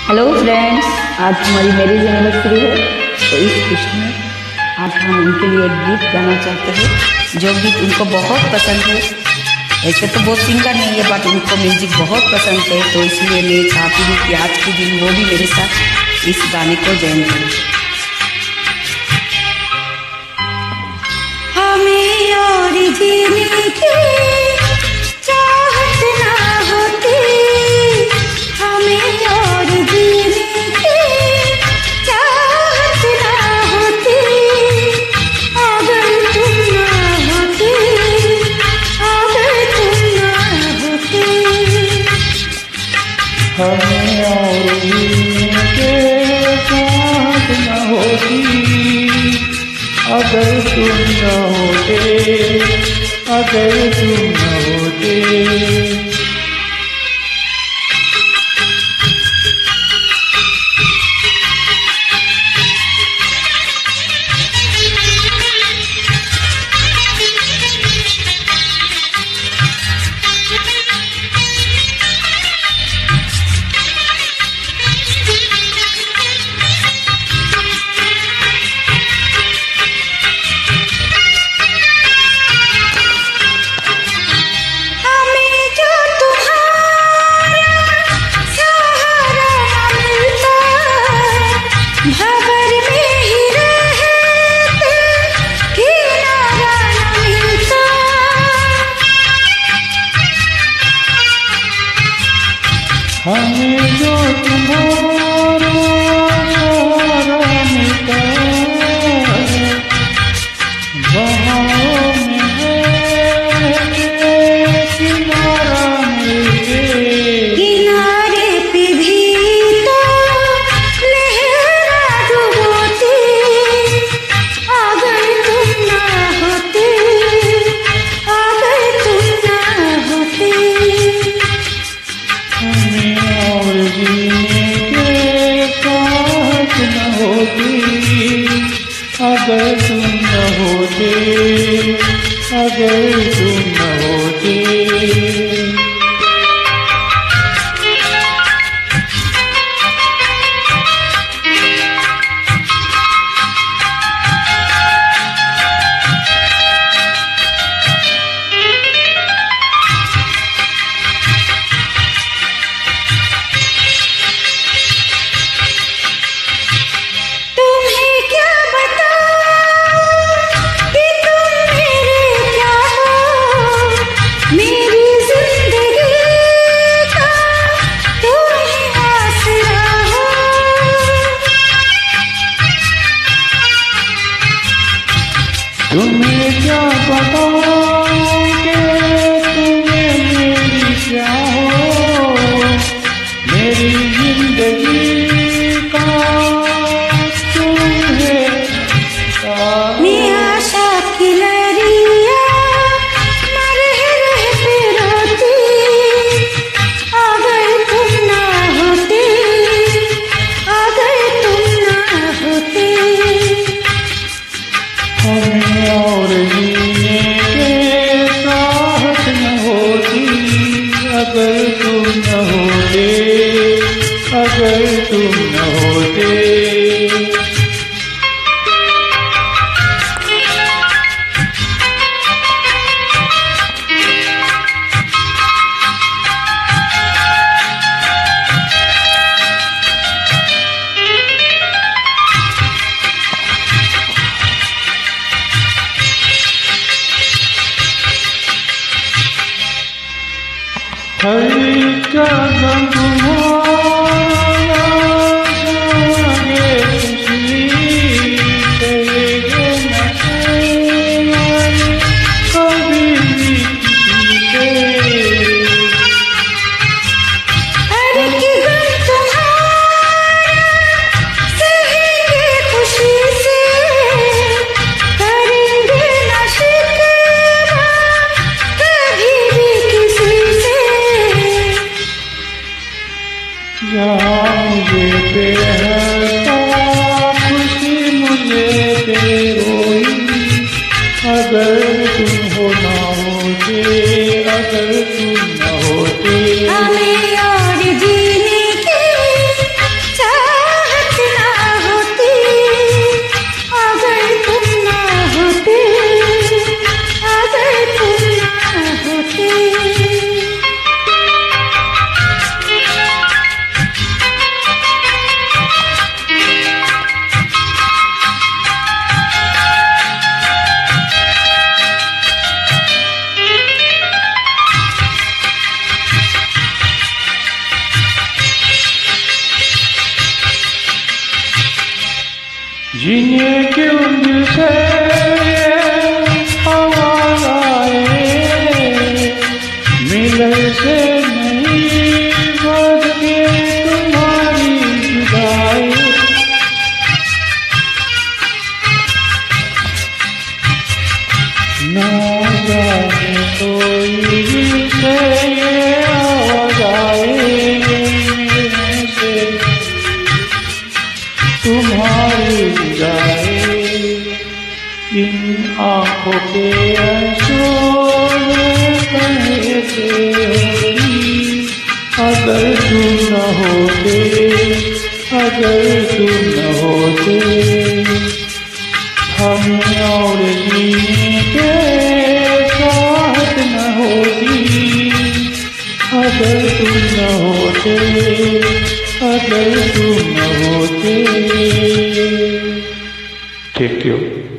Hello friends, आज हमारी marriage anniversary है। तो इस खुशी में आज हम उनके लिए एक गीत गाना चाहते हैं जो गीत उनको बहुत पसंद है। ऐसे तो वो सिंगर नहीं है बट उनको म्यूजिक बहुत पसंद है, तो इसलिए मैं चाहती हूँ कि आज के दिन वो भी मेरे साथ इस गाने को ज्वाइन करें। हमें और जीने की चाहत ना होती, हमें और जीने की चाहत ना होती, अगर तुम ना होती, अगर तुम ना होती। हमें और जीने की चाहत ना होती, अगर तुम न होते, अगर तुम न होते। हमें जो तुम्हारा सहारा मिलता है, बहाव में है किनारा मिले, किनारे पे भी तो लहरा डूबोती, अगर तुम ना होते, अगर तुम ना होते। हमें और जीने के चाहत न होती, अगर तुम न होते, अगर तुम न होते। तुम्हें क्या पता कि तुम्हें मेरी क्या हो, मेरी जिंदगी का तुम्हें मैं आशा की लहरिया मर रह पे रोती, अगर तुम ना होते, अगर तुम ना होते। हमें और जीने के चाहत न होती, अगर तुम न होते, अगर तुम न होते। हर कदम तुम्हारा जागे खुशी, कहेंगे न कभी भी किसी से। हर की गम तुम्हारा सहेंगे खुशी से, करेंगे न शिकवा कभी भी किसी से। जहाँ मुझे पे है खुशी, मुझे पे रोई, अगर तुम हो ना होते, अगर तुम न होते। हमें और जीने की जीने क्यों दिल से आवाज आए, मिलन से नहीं बदले तुम्हारी जुदाई। ना जाने कोई से ये आवाज आए, मिलन से तुम्हारी जुदाई। इन आँखों के आंसुओं में कहे थे अगर तुम न होते, अगर तुम न होते, हम और जीने के साथ न होती। अगर तुम न होते, अगर तुम न होते। Thank you.